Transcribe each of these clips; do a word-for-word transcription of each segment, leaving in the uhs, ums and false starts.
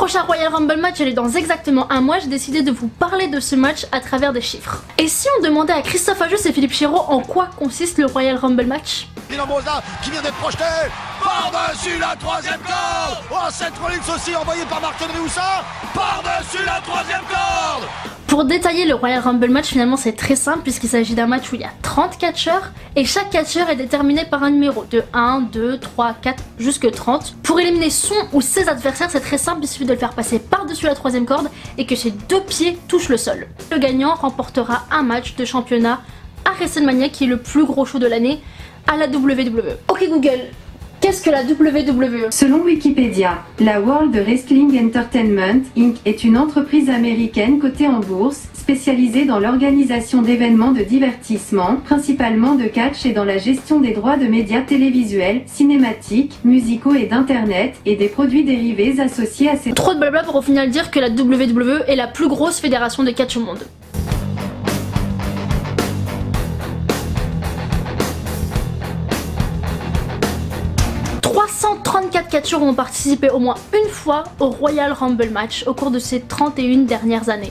prochain Royal Rumble match, elle est dans exactement un mois. J'ai décidé de vous parler de ce match à travers des chiffres. Et si on demandait à Christophe Ajus et Philippe Chiro en quoi consiste le Royal Rumble match? Dinambosa qui vient d'être projeté par-dessus la troisième corde. Oh, cette Rollins aussi envoyée par Marc-André Houssin par-dessus la troisième corde. Pour détailler le Royal Rumble match, finalement c'est très simple puisqu'il s'agit d'un match où il y a trente catcheurs et chaque catcheur est déterminé par un numéro de un, deux, trois, quatre jusque trente. Pour éliminer son ou ses adversaires, c'est très simple, il suffit de le faire passer par-dessus la troisième corde et que ses deux pieds touchent le sol. Le gagnant remportera un match de championnat à WrestleMania qui est le plus gros show de l'année à la W W E. Ok Google, qu'est-ce que la W W E? Selon Wikipédia, la World Wrestling Entertainment incorporée est une entreprise américaine cotée en bourse, spécialisée dans l'organisation d'événements de divertissement, principalement de catch et dans la gestion des droits de médias télévisuels, cinématiques, musicaux et d'internet, et des produits dérivés associés à ces... Trop de blabla pour au final dire que la W W E est la plus grosse fédération de catch au monde. trois cent trente-quatre catcheurs ont participé au moins une fois au Royal Rumble match au cours de ces trente et une dernières années.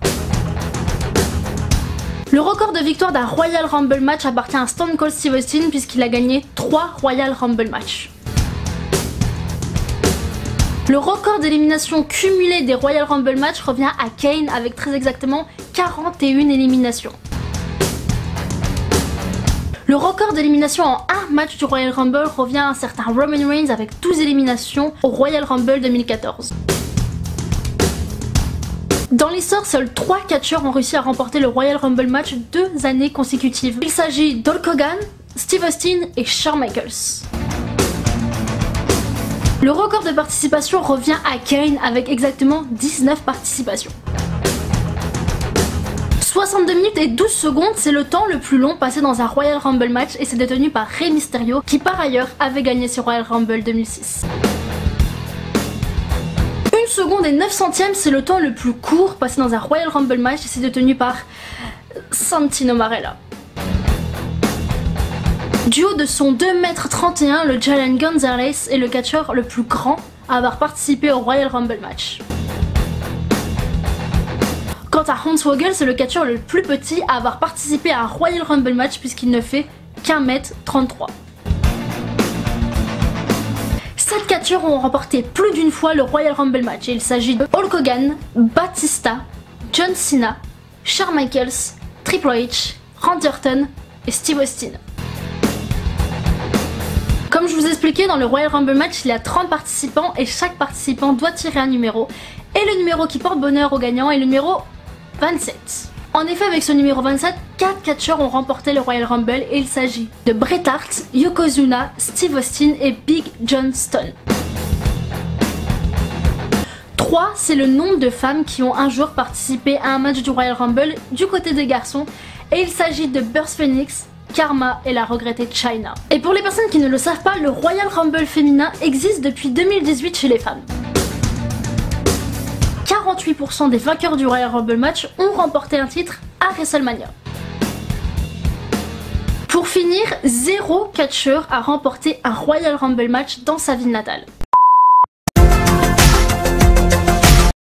Le record de victoire d'un Royal Rumble match appartient à Stone Cold Steve Austin puisqu'il a gagné trois Royal Rumble matchs. Le record d'élimination cumulée des Royal Rumble match revient à Kane avec très exactement quarante et une éliminations. Le record d'élimination en un match du Royal Rumble revient à un certain Roman Reigns avec douze éliminations au Royal Rumble deux mille quatorze. Dans l'histoire, seuls trois catcheurs ont réussi à remporter le Royal Rumble match deux années consécutives. Il s'agit d'Hulk Hogan, Steve Austin et Shawn Michaels. Le record de participation revient à Kane avec exactement dix-neuf participations. soixante-deux minutes et douze secondes, c'est le temps le plus long passé dans un Royal Rumble match et c'est détenu par Rey Mysterio qui par ailleurs avait gagné ce Royal Rumble deux mille six. une seconde et neuf centièmes, c'est le temps le plus court passé dans un Royal Rumble match et c'est détenu par Santino Marella. Du haut de son deux mètres trente et un, le Giant Gonzalez est le catcheur le plus grand à avoir participé au Royal Rumble match. Quant à Hornswoggle, c'est le catcheur le plus petit à avoir participé à un Royal Rumble match puisqu'il ne fait qu'un mètre trente-trois. sept catcheurs ont remporté plus d'une fois le Royal Rumble match et il s'agit de Hulk Hogan, Batista, John Cena, Shawn Michaels, Triple H, Randy Orton et Steve Austin. Comme je vous ai expliqué, dans le Royal Rumble match, il y a trente participants et chaque participant doit tirer un numéro. Et le numéro qui porte bonheur au gagnant est le numéro vingt-sept. En effet, avec ce numéro vingt-sept, quatre catcheurs ont remporté le Royal Rumble et il s'agit de Bret Hart, Yokozuna, Steve Austin et Big John Studd. trois, c'est le nombre de femmes qui ont un jour participé à un match du Royal Rumble du côté des garçons et il s'agit de Beth Phoenix, Karma et la regrettée Chyna. Et pour les personnes qui ne le savent pas, le Royal Rumble féminin existe depuis deux mille dix-huit chez les femmes. quarante-huit pour cent des vainqueurs du Royal Rumble match ont remporté un titre à WrestleMania. Pour finir, zéro catcheur a remporté un Royal Rumble match dans sa ville natale.